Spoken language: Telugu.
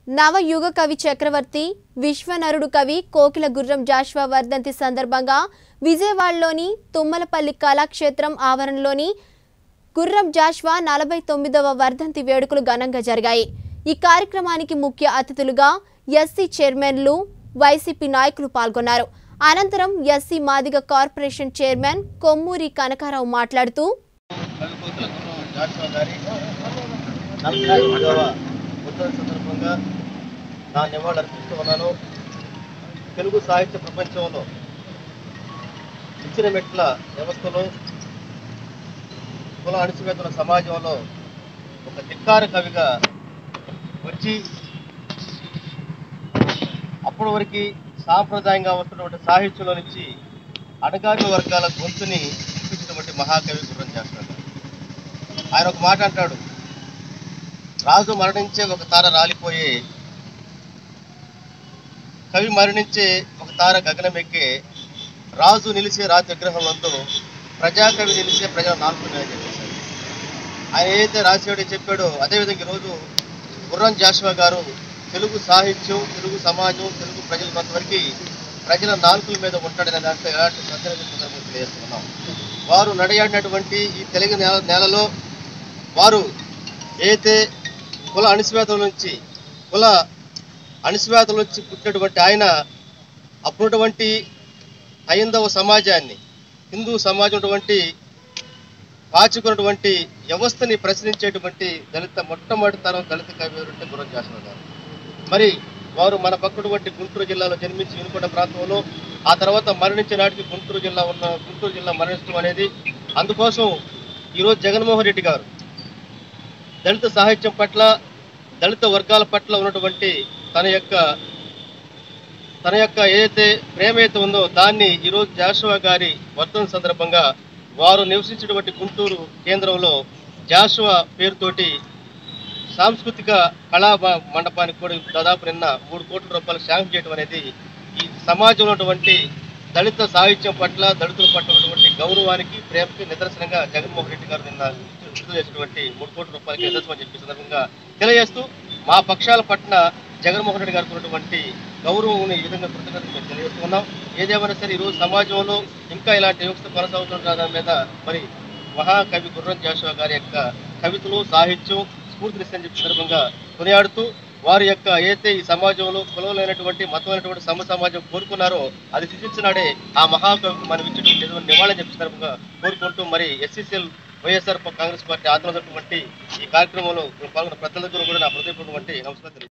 నవయుగ కవి చక్రవర్తి విశ్వనరుడు కవి కోకిల గుర్రం జాషువా వర్ధంతి సందర్భంగా విజయవాడలోని తుమ్మలపల్లి కళాక్షేత్రం ఆవరణలోని గుర్రం జాషువా 49వ వర్ధంతి వేడుకలు ఘనంగా జరిగాయి। ఈ కార్యక్రమానికి ముఖ్య అతిథులుగా ఎస్సీ చైర్మన్లు వైసీపీ నాయకులు పాల్గొన్నారు। అనంతరం SC Madiga corporation chairman Kommuri Kanakarao మాట్లాడుతూ నా నివాళులు అర్పిస్తూ ఉన్నాను। తెలుగు సాహిత్య ప్రపంచంలో ఇచ్చిన మెట్ల వ్యవస్థలో కుల అణచివేతల సమాజంలో ఒక ధిక్కార కవిగా వచ్చి అప్పటి వరకు సాంప్రదాయంగా వస్తున్నటువంటి సాహిత్యంలో నుంచి అణగారిన వర్గాల గొంతుని వినిపించినటువంటి మహాకవి గుర్రం జాషువా గారు। ఆయన ఒక మాట అంటాడు, రాజు మరణించే ఒక తార రాలిపోయే, కవి మరణించే ఒక తార గగనమెక్కే, రాజు నిలిచే రాజ విగ్రహంలో ప్రజాకవి నిలిచే ప్రజల నాలుగు అని చెప్పేశారు। ఆయన ఏదైతే రాశాడో చెప్పాడో అదేవిధంగా ఈరోజు గుర్రం జాషువా గారు తెలుగు సాహిత్యం, తెలుగు సమాజం, తెలుగు ప్రజల కొంతవరకు ప్రజల నాలుకల మీద ఉంటాడనే దాంట్లో ఎలాంటి సందర్భం తెలియజేస్తున్నాం। వారు నడయాడినటువంటి ఈ తెలుగు నేలలో వారు ఏదైతే కుల అణచివేతల నుంచి పుట్టినటువంటి ఆయన అప్పుడుటువంటి హైందవ సమాజాన్ని, హిందూ సమాజం పాచుకున్నటువంటి వ్యవస్థని ప్రశ్నించేటువంటి మొట్టమొదటి తరం దళిత కవి ఎవరంటే గుర్రం జాషువా గారు। మరి వారు మన పక్కటువంటి గుంటూరు జిల్లాలో జన్మించి వినుకొండ ప్రాంతంలో ఆ తర్వాత మరణించే నాటికి గుంటూరు జిల్లా మరణించడం అనేది, అందుకోసం ఈరోజు జగన్మోహన్ రెడ్డి గారు దళిత సాహిత్యం పట్ల, దళిత వర్గాల పట్ల ఉన్నటువంటి తన యొక్క ఏదైతే ప్రేమ అయితే ఉందో దాన్ని ఈరోజు జాషువా గారి వర్ధంతి సందర్భంగా వారు నివసించినటువంటి గుంటూరు కేంద్రంలో జాషువా పేరుతోటి సాంస్కృతిక కళా మండపానికి కూడా దాదాపు నిన్న 3 కోట్ల రూపాయలు శాంక్షన్ చేయడం అనేది ఈ సమాజంలో ఉన్నటువంటి దళిత సాహిత్యం పట్ల, దళితుల పట్ల ఉన్నటువంటి గౌరవానికి, ప్రేమకి నిదర్శనంగా జగన్మోహన్ రెడ్డి గారు నిన్న విడుదల చేసినటువంటి 3 కోట్ల రూపాయలకి నిదర్శనం చెప్పే సందర్భంగా తెలియజేస్తూ మా పక్షాల పట్ల జగన్మోహన్ రెడ్డి గారికి ఉన్నటువంటి గౌరవం ఈ విధంగా కృతజ్ఞతలు మేము తెలియజేస్తున్నాం। ఏదేమైనా సరే ఈరోజు సమాజంలో ఇంకా ఇలాంటి వ్యవస్థ కొనసాగుతున్న దాని మీద మరి మహాకవి గుర్రం జాషువా గారి యొక్క కవితలు, సాహిత్యం స్ఫూర్తినిస్తాయని చెప్పే సందర్భంగా కొనియాడుతూ వారి యొక్క ఏదైతే ఈ సమాజంలో కులమైనటువంటి మతమైనటువంటి సమాజం కోరుకున్నారో అది సృష్టించినాడే ఆ మహాకవికి మనం ఇచ్చేటువంటి నివాళని చెప్పే సందర్భంగా కోరుకుంటూ మరి ఎస్సీసీఎల్ వైఎస్ఆర్ కాంగ్రెస్ పార్టీ ఆధ్వర్యంలో ఈ కార్యక్రమంలో పాల్గొన్న ప్రజలందరూ కూడా నా హృదయపూర్వకమైన నమస్కారం.